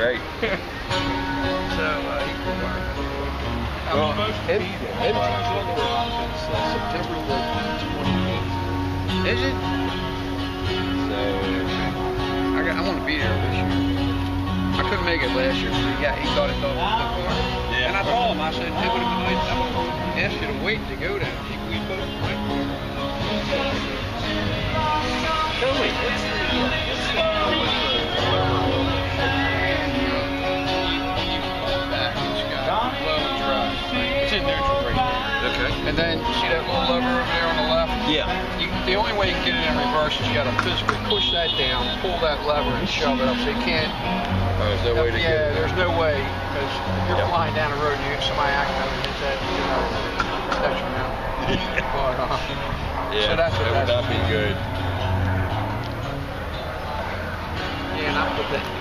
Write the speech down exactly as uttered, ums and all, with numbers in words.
great. So, uh, he can work. I'm Well, supposed to M- be there. M T's on the road since uh, September the twenty-eighth. Is it? So, I got. I want to be there this year. I couldn't make it last year because he got he got it done so far. Yeah. And I told him, I said it would have been nice. I would have asked you to wait to go down. We we both went. tell me, what's the, uh, what's the, It's in neutral right there. Okay. And then see that little lever over there on the left? Yeah. You, the only way you can get it in reverse is you got to physically push that down, pull that lever, and shove it up. So you can't. oh, there's no way to yeah, get it. there's no way because if you're Yep. flying down the road and you hit somebody accidentally hit that, you know, detrimental. But, uh, Yeah, so that's what that would that's. not be good. Yeah, and I put that.